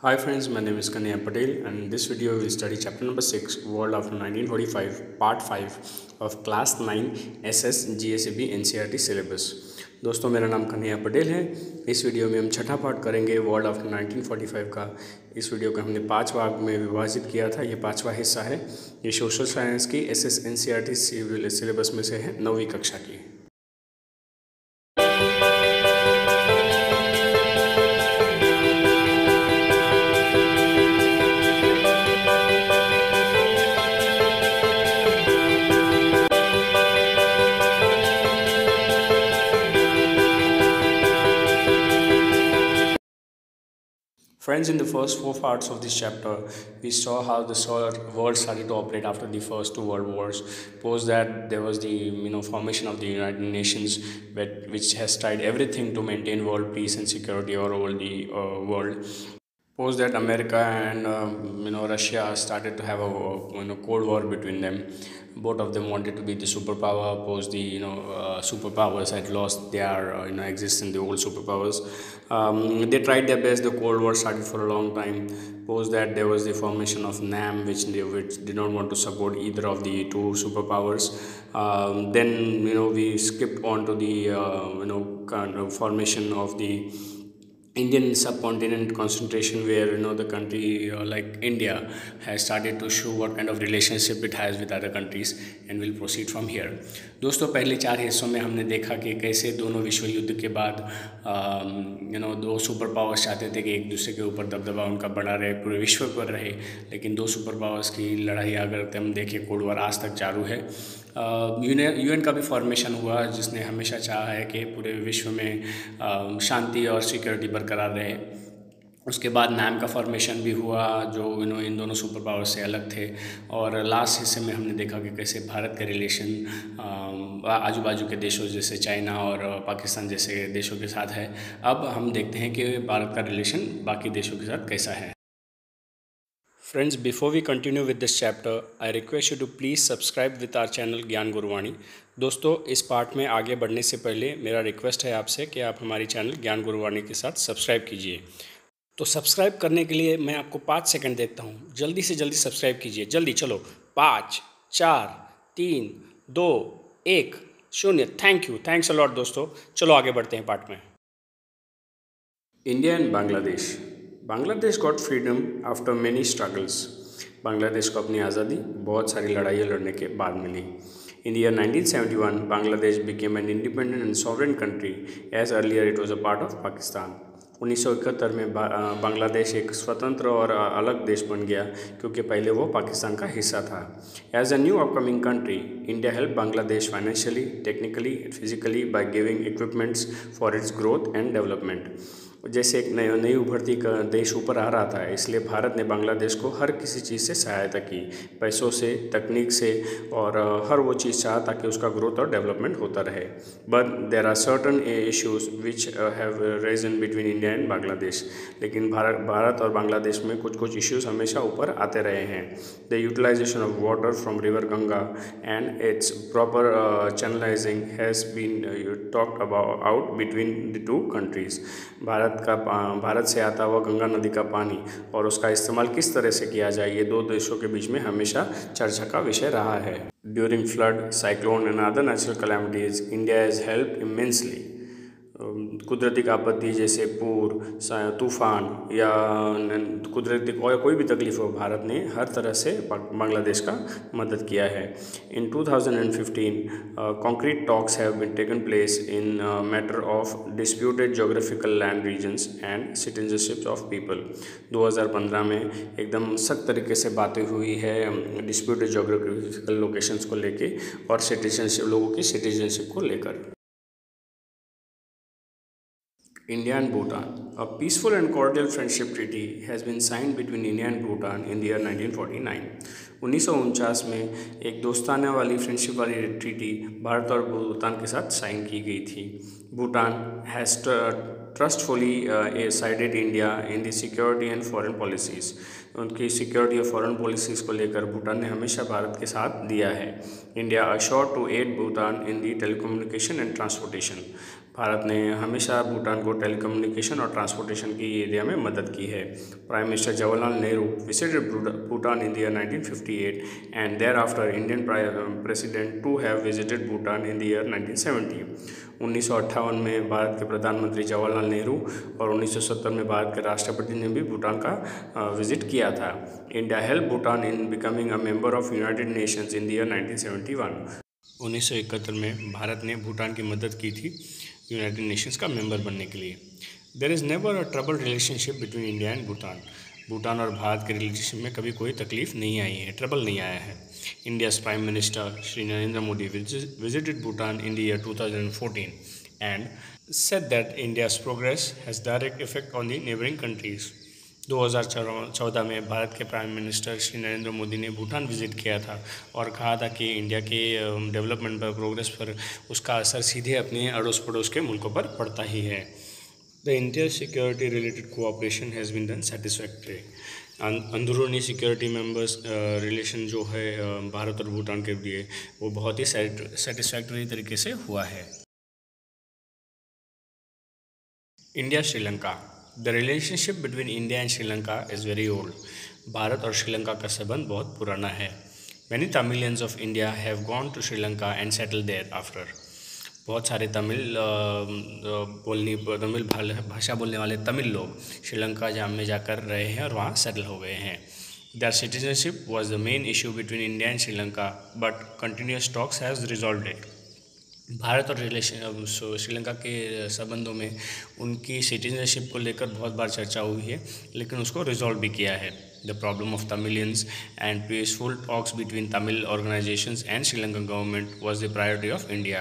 Hi friends, my name is Kanya Patel and in this video we will study chapter number 6 World after 1945 part 5 of class 9 SS GSEB NCERT syllabus। दोस्तों मेरा नाम कन्हैया पटेल है। इस video में हम छठा part करेंगे वर्ल्ड आफ्टर 1945 का। इस वीडियो को हमने 5 भाग में विभाजित किया था, ये 5वां हिस्सा है। ये सोशल साइंस की SS NCERT सिलेबस में से है 9वीं कक्षा की। Friends, in the first 4 parts of this chapter, we saw how the world started to operate after the first 2 world wars. Post that, there was the formation of the United Nations, which has tried everything to maintain world peace and security all over the world. Post that, America and Russia started to have a cold war between them. Both of them wanted to be the superpower. Post the superpowers had lost their existence, the old superpowers. They tried their best. The Cold War started for a long time. Post that, there was the formation of NAM, which did not want to support either of the two superpowers. Then we skipped on to the formation of the Indian subcontinent concentration, where the country like India has started to show what kind of relationship it has with other countries, and will proceed from here. दोस्तों, पहले 4 हिस्सों में हमने देखा कि कैसे दोनों विश्व युद्ध के बाद दो सुपर पावर्स चाहते थे कि एक दूसरे के ऊपर दबदबा उनका बना रहे, पूरे विश्व पर रहे, लेकिन दो सुपर पावर्स की लड़ाई अगर हम देखें कोल्ड वॉर आज तक चालू है। यूएन का भी फॉर्मेशन हुआ, जिसने हमेशा चाहा है कि पूरे विश्व में शांति और सिक्योरिटी बरकरार रहे। उसके बाद नाम का फॉर्मेशन भी हुआ, जो इन दोनों सुपर पावर से अलग थे। और लास्ट हिस्से में हमने देखा कि कैसे भारत के रिलेशन आजू बाजू के देशों जैसे चाइना और पाकिस्तान जैसे देशों के साथ है। अब हम देखते हैं कि भारत का रिलेशन बाकी देशों के साथ कैसा है। Friends, before we continue with this chapter, I request you to please subscribe with our channel ज्ञान गुरुवाणी। दोस्तों, इस पार्ट में आगे बढ़ने से पहले मेरा रिक्वेस्ट है आपसे कि आप हमारी चैनल ज्ञान गुरुवाणी के साथ सब्सक्राइब कीजिए। तो सब्सक्राइब करने के लिए मैं आपको 5 सेकंड देता हूँ, जल्दी से जल्दी सब्सक्राइब कीजिए, जल्दी चलो। 5 4 3 2 1 0। Thank you, thanks a lot दोस्तों। चलो आगे बढ़ते हैं पार्ट में। India and Bangladesh. Bangladesh got freedom after many struggles. Bangladesh को अपनी आज़ादी बहुत सारी लड़ाइयाँ लड़ने के बाद मिली। In the year 1971, Bangladesh became an independent and sovereign country, as earlier it was a part of Pakistan. 1971 में बांग्लादेश एक स्वतंत्र और अलग देश बन गया, क्योंकि पहले वो पाकिस्तान का हिस्सा था। As a new upcoming country, India helped Bangladesh financially, technically, and physically by giving equipments for its growth and development. जैसे एक नई उभरती देश ऊपर आ रहा था, इसलिए भारत ने बांग्लादेश को हर किसी चीज़ से सहायता की, पैसों से, तकनीक से, और हर वो चीज़ चाहा ताकि उसका ग्रोथ और डेवलपमेंट होता रहे। But there are certain issues which have risen between India and Bangladesh. लेकिन भारत और बांग्लादेश में कुछ इश्यूज़ हमेशा ऊपर आते रहे हैं। The utilisation of water from river Ganga and its proper channelising has been talked out between the two countries. Bharat से आता हुआ गंगा नदी का पानी और उसका इस्तेमाल किस तरह से किया जाए, ये दो देशों के बीच में हमेशा चर्चा का विषय रहा है। During flood, cyclone and other natural calamities, India has helped immensely. कुदरती आपत्ति जैसे पूर, तूफान या कुदरती कोई भी तकलीफ हो, भारत ने हर तरह से बांग्लादेश का मदद किया है। In 2015 concrete talks have been taken place in matter of disputed geographical land regions and citizenship of people. 2015 में एकदम सख्त तरीके से बातें हुई है डिस्प्यूटेड जोग्राफिकल लोकेशंस को लेके और सिटीजनशिप, लोगों की सिटीजनशिप को लेकर। India and Bhutan. A peaceful and cordial friendship treaty has been signed between India and Bhutan in the year 1949. 1949 में एक दोस्ताना वाली फ्रेंडशिप वाली ट्रीटी भारत और भूटान के साथ साइन की गई थी। Bhutan has trustfully sided India in the security and foreign policies. उनकी सिक्योरिटी और फॉरेन पॉलिसीज़ को लेकर भूटान ने हमेशा भारत के साथ दिया है। India assured to aid Bhutan in the telecommunication and transportation. Bharat ने हमेशा भूटान को टेलीकम्युनिकेशन और ट्रांसपोर्टेशन की एरिया में मदद की है। Prime minister Jawaharlal Nehru visited Bhutan in the year 1958 and thereafter Indian president to have visited Bhutan in the year 1970। 1958 में भारत के प्रधानमंत्री जवाहरलाल नेहरू और 1970 में भारत के राष्ट्रपति ने भी भूटान का विजिट किया था। India help Bhutan in becoming a member of United Nations in the year 1971। 1971 में भारत ने भूटान की मदद की थी यूनाइटेड नेशंस का मेंबर बनने के लिए। There is never a trouble relationship between India and Bhutan. Bhutan और भारत के रिलेशनशिप में कभी कोई तकलीफ नहीं आई है, ट्रबल नहीं आया है। India's prime minister Shri Narendra Modi visited Bhutan in the year 2014 and said that India's progress has direct effect on the neighbouring countries. 2014 में भारत के प्राइम मिनिस्टर श्री नरेंद्र मोदी ने भूटान विजिट किया था और कहा था कि इंडिया के डेवलपमेंट पर, प्रोग्रेस पर उसका असर सीधे अपने अड़ोस पड़ोस के मुल्कों पर पड़ता ही है। The inter security related cooperation has been done satisfactory. अंदरूनी सिक्योरिटी मेंबर्स रिलेशन जो है भारत और भूटान के लिए वो बहुत ही सेटिस्फैक्टरी तरीके से हुआ है। India Sri Lanka. The relationship between India and Sri Lanka is very old. Bharat और श्रीलंका का संबंध बहुत पुराना है। Many Tamilians of India have gone to Sri Lanka and settle there after. बहुत सारे तमिल भाषा बोलने वाले तमिल लोग श्रीलंका में जाकर रहे हैं और वहाँ सेटल हो गए हैं। Their citizenship was the main issue between India and Sri Lanka but continuous talks has resolved it. Bharat और श्रीलंका के संबंधों में उनकी सिटीजनशिप को लेकर बहुत बार चर्चा हुई है, लेकिन उसको रिजॉल्व भी किया है। The problem of Tamilians and peaceful talks between Tamil organisations and Sri Lankan government was the priority of India.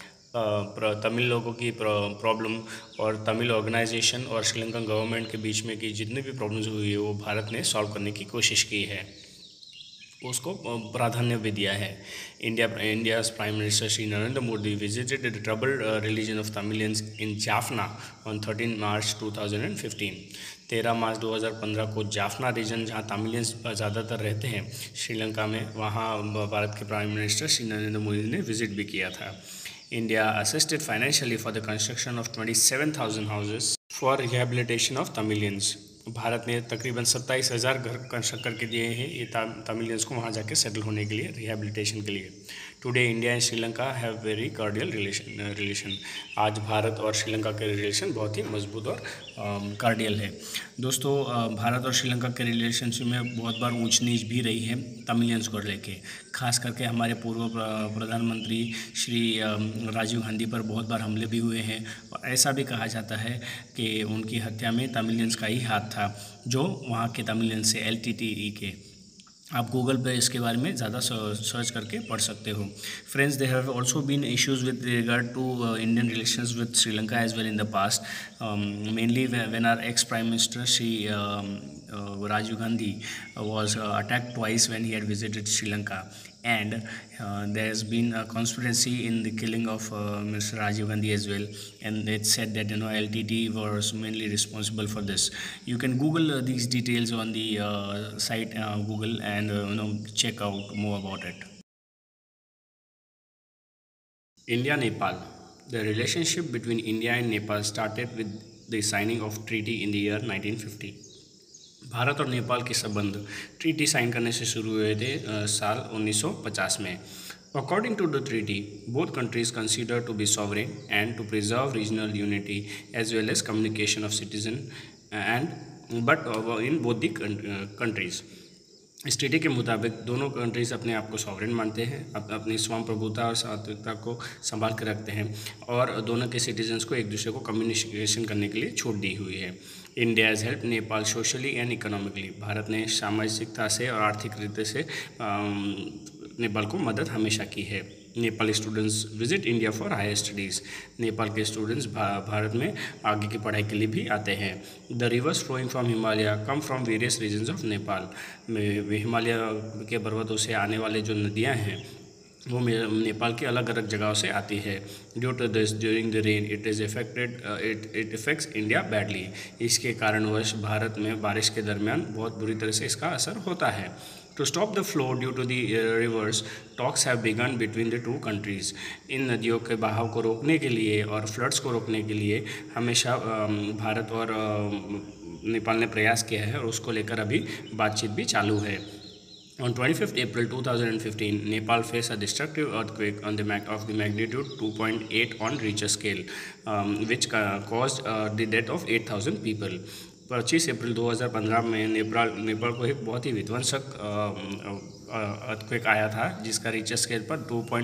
Tamil लोगों की प्रॉब्लम और तमिल ऑर्गेनाइजेशन और श्रीलंकन गवर्नमेंट के बीच में की जितनी भी प्रॉब्लम्स हुई है वो भारत ने सॉल्व करने की कोशिश की है, उसको प्राधान्य भी दिया है। India's prime minister Shri Narendra Modi visited the troubled religion of Tamilians in Jaffna on 13 मार्च 2015। 13 मार्च 2015 को जाफना रीजन जहां तमिलियंस ज़्यादातर रहते हैं श्रीलंका में, वहां भारत के प्राइम मिनिस्टर श्री नरेंद्र मोदी ने विजिट भी किया था। India assisted financially for the construction of 27,000 houses for rehabilitation of Tamilians. Bharat ने तकरीबन 27,000 घर कंस्ट्रक्ट करके दिए हैं ये तमिलियंस को वहाँ जाके सेटल होने के लिए, रिहेबिलिटेशन के लिए। Today India and Sri Lanka have very cordial relation. आज भारत और श्रीलंका के रिलेशन बहुत ही मजबूत और कार्डियल है। दोस्तों, भारत और श्रीलंका के रिलेशनशिप में बहुत बार ऊंच नीच भी रही है तमिलियंस को लेके। खास करके हमारे पूर्व प्रधानमंत्री श्री राजीव गांधी पर बहुत बार हमले भी हुए हैं और ऐसा भी कहा जाता है कि उनकी हत्या में तमिलियंस का ही हाथ था, जो वहाँ के तमिलियंस से LTTE के। आप गूगल पे इसके बारे में ज़्यादा सर्च करके पढ़ सकते हो। Friends, there have also been issues with regard to Indian relations with Sri Lanka as well in the past, mainly when our ex prime minister Shri Rajiv Gandhi was attacked twice when he had visited Sri Lanka, and there has been a conspiracy in the killing of Mr. Rajiv Gandhi as well, and it said that LTT was mainly responsible for this. You can Google these details on the site Google and check out more about it. India-Nepal. The relationship between India and Nepal started with the signing of treaty in the year 1950. Bharat और नेपाल के संबंध treaty sign करने से शुरू हुए थे साल 1950 में। According to the treaty, both countries consider to be sovereign and to preserve regional unity as well as communication of citizen and but in both the countries. इस ट्रीटी के मुताबिक दोनों कंट्रीज़ अपने आप को सॉवरेन मानते हैं, अपनी स्वयं प्रभुता और सात्विकता को संभाल कर रखते हैं और दोनों के सिटीजन्स को एक दूसरे को कम्युनिकेशन करने के लिए छूट दी हुई है। India has help Nepal socially and economically. Bharat ने सामाजिकता से और आर्थिक रीति से नेपाल को मदद हमेशा की है। Nepali students visit India for higher studies. Nepal के स्टूडेंट्स भारत में आगे की पढ़ाई के लिए भी आते हैं। The rivers flowing from Himalaya come from various regions of Nepal. Himalaya के पर्वतों से आने वाले जो नदियां हैं वो नेपाल की अलग अलग जगहों से आती है। Due to this during the rain it effects India badly. इसके कारणवश भारत में बारिश के दरमियान बहुत बुरी तरह से इसका असर होता है। To stop the flow due to the rivers, talks have begun between the two countries. इन नदियों के बहाव को रोकने के लिए और फ्लड्स को रोकने के लिए हमेशा भारत और नेपाल ने प्रयास किया है और उसको लेकर अभी बातचीत भी चालू है। On 25th April 2015, Nepal faced a destructive earthquake of the magnitude 2.8 on Richter scale, which caused the death of 8,000 people. 25 अप्रैल 2015 में नेपाल को एक बहुत ही विध्वंसक अर्थक्वेक आया था, जिसका रिचर स्केल पर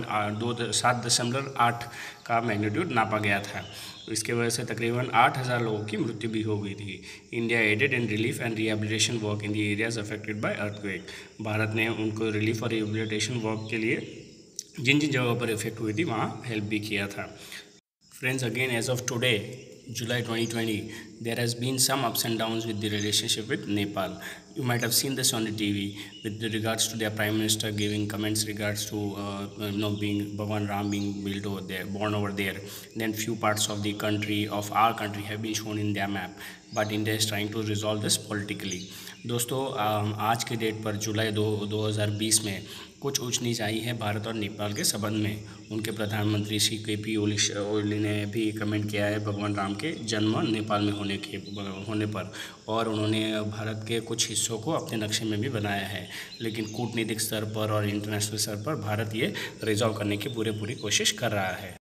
7.8 का मैग्नीट्यूड नापा गया था। इसके वजह से तकरीबन 8,000 लोगों की मृत्यु भी हो गई थी। India aided in relief and rehabilitation work in the areas affected by earthquake. Bharat ने उनको रिलीफ और रिहेबिलिटेशन वर्क के लिए जिन जिन जगहों पर इफेक्ट हुई थी वहाँ हेल्प भी किया था। Friends, again, as of today, July 2020, there has been some ups and downs with the relationship with Nepal. You might have seen this on the TV with regards to their Prime Minister giving comments regards to being Bhagwan Ram being built over there, born over there. Then few parts of the country, of our country, have been shown in their map. But India is trying to resolve this politically. दोस्तों, आज के date पर जुलाई 2020 में कुछ ऊंच नीच आई है भारत और नेपाल के संबंध में। उनके प्रधानमंत्री श्री KP ओली ने भी कमेंट किया है भगवान राम के जन्म नेपाल में होने पर, और उन्होंने भारत के कुछ हिस्सों को अपने नक्शे में भी बनाया है। लेकिन कूटनीतिक स्तर पर और इंटरनेशनल स्तर पर भारत ये रिजॉल्व करने की पूरी कोशिश कर रहा है।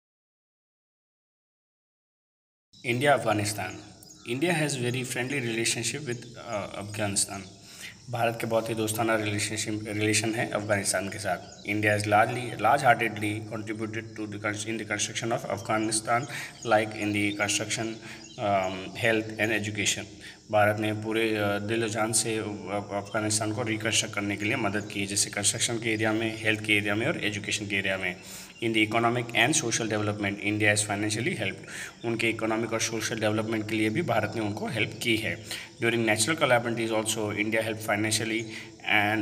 India Afghanistan. India has very friendly relationship with Afghanistan. Bharat के बहुत ही दोस्ताना रिलेशन है अफगानिस्तान के साथ। India is large heartedly contributed to in the construction of Afghanistan, like in the construction, health and education. Bharat ने पूरे दिल जान से अफगानिस्तान को रिकंस्ट्रक्ट करने के लिए मदद की, जैसे कंस्ट्रक्शन के एरिया में, हेल्थ के एरिया में और एजुकेशन के एरिया में। In the economic and social development India is financially helped. उनके इकोनॉमिक और सोशल डेवलपमेंट के लिए भी भारत ने उनको हेल्प की है। During natural calamities also India help financially and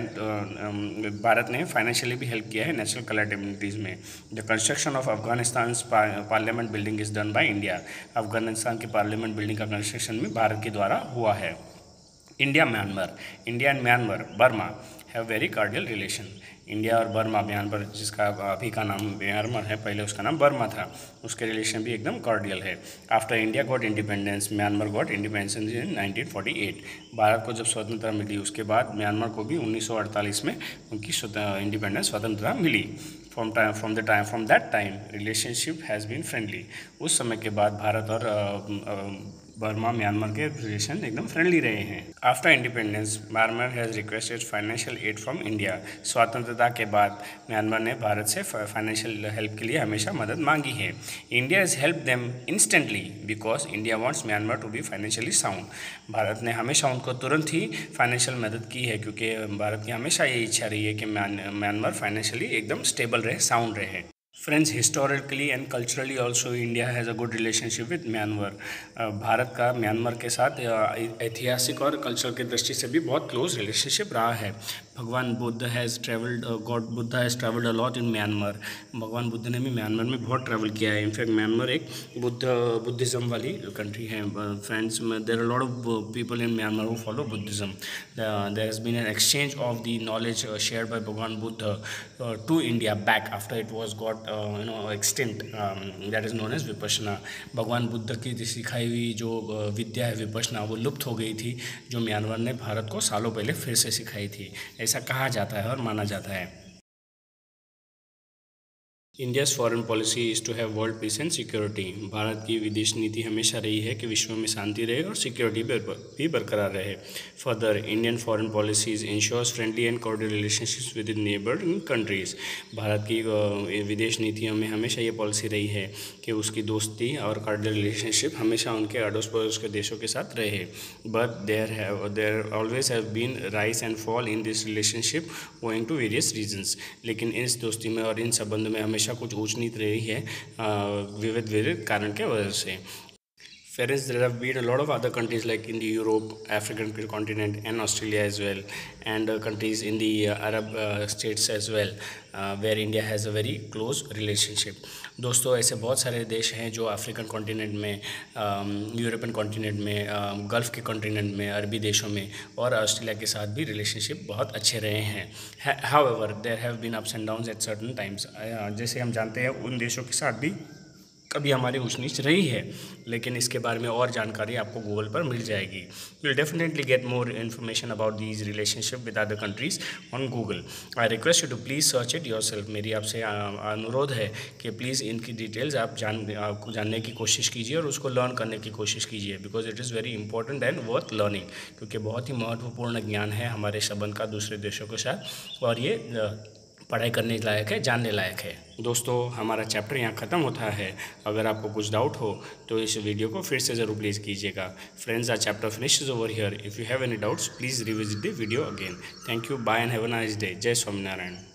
Bharat ने फाइनेंशियली भी हेल्प किया है नेचुरल कैलामिटीज़ में। The construction of Afghanistan parliament building is done by India. Afghanistan की पार्लियामेंट बिल्डिंग का कंस्ट्रक्शन में भारत के द्वारा हुआ है। India and Myanmar Burma have very cordial relation. India और बर्मा, म्यांमार जिसका अभी का नाम म्यांमार है, पहले उसका नाम बर्मा था, उसके रिलेशन भी एकदम कार्डियल है। After India got independence, Myanmar got independence in 1948। Bharat को जब स्वतंत्रता मिली उसके बाद म्यांमार को भी 1948 में उनकी इंडिपेंडेंस स्वतंत्रता मिली। From that time relationship has been friendly. उस समय के बाद भारत और बर्मा म्यांमार के रिलेशन एकदम फ्रेंडली रहे हैं। After independence Myanmar has requested financial aid from India. स्वतंत्रता के बाद म्यांमार ने भारत से फाइनेंशियल हेल्प के लिए हमेशा मदद मांगी है। India is help them instantly because India wants Myanmar to be financially sound. Bharat ने हमेशा उनको तुरंत ही फाइनेंशियल मदद की है, क्योंकि भारत की हमेशा ये इच्छा रही है कि म्यांमार फाइनेंशियली एकदम स्टेबल रहे, साउंड रहे। Friends, historically and culturally also India has a good relationship with Myanmar. Bharat का म्यांमार के साथ ऐतिहासिक और कल्चर की दृष्टि से भी बहुत क्लोज रिलेशनशिप रहा है। Bhagwan Buddha has travelled a lot in Myanmar. Bhagwan Buddha ने भी म्यांमार में बहुत ट्रैवल किया है। इनफैक्ट म्यांमार एक बुद्धिज़्म वाली कंट्री है। Friends, there are lot of people in Myanmar who follow Buddhism. There has been an exchange of the knowledge shared by Bhagwan Buddha to India back after it was got extinct, that is known as Vipassana. Bhagwan Buddha की सिखाई हुई जो विद्या है विपश्यना, वो लुप्त हो गई थी, जो म्यांमार ने भारत को सालों पहले फिर से सिखाई थी, ऐसा कहा जाता है और माना जाता है। India's foreign policy is to have world peace and security. Bharat की विदेश नीति हमेशा रही है कि विश्व में शांति रहे और सिक्योरिटी भी बरकरार रहे। Further, Indian foreign policies ensures friendly and cordial relationships with in neighbouring countries. Bharat की विदेश नीतियों में हमेशा ये पॉलिसी रही है कि उसकी दोस्ती और कॉर्डियल रिलेशनशिप हमेशा उनके अड़ोस पड़ोस के देशों के साथ रहे। But there always have been rise and fall in this relationship owing to various reasons. लेकिन इस दोस्ती में और इन संबंध में हमेशा कुछ ऊंच नीच रही है विविध कारण के वजह से। Whereas there have been a lot of other countries like in the Europe, African continent, and Australia as well, and countries in the Arab states as well, where India has a very close relationship. दोस्तों ऐसे बहुत सारे देश हैं जो African continent में, European continent में, Gulf के कॉन्टिनेंट में, अरबी देशों में और ऑस्ट्रेलिया के साथ भी रिलेशनशिप बहुत अच्छे रहे हैं. However there have been ups and downs at certain times. जैसे हम जानते हैं उन देशों के साथ भी कभी हमारी ऊंच नीच रही है, लेकिन इसके बारे में और जानकारी आपको गूगल पर मिल जाएगी. You will definitely get more information about these relationship with other countries on Google. I request you to please search it your self. मेरी आपसे अनुरोध है कि प्लीज़ इनकी डिटेल्स आप जानने की कोशिश कीजिए और उसको लर्न करने की कोशिश कीजिए, because it is very important and worth learning, क्योंकि बहुत ही महत्वपूर्ण ज्ञान है हमारे संबंध का दूसरे देशों के साथ, और ये पढ़ाई करने लायक है, जानने लायक है. दोस्तों हमारा चैप्टर यहाँ ख़त्म होता है. अगर आपको कुछ डाउट हो तो इस वीडियो को फिर से ज़रूर प्लीज़ कीजिएगा. Friends, our chapter finishes over here. If you have any doubts please revisit the video again. Thank you, bye and have a nice day. जय स्वामीनारायण.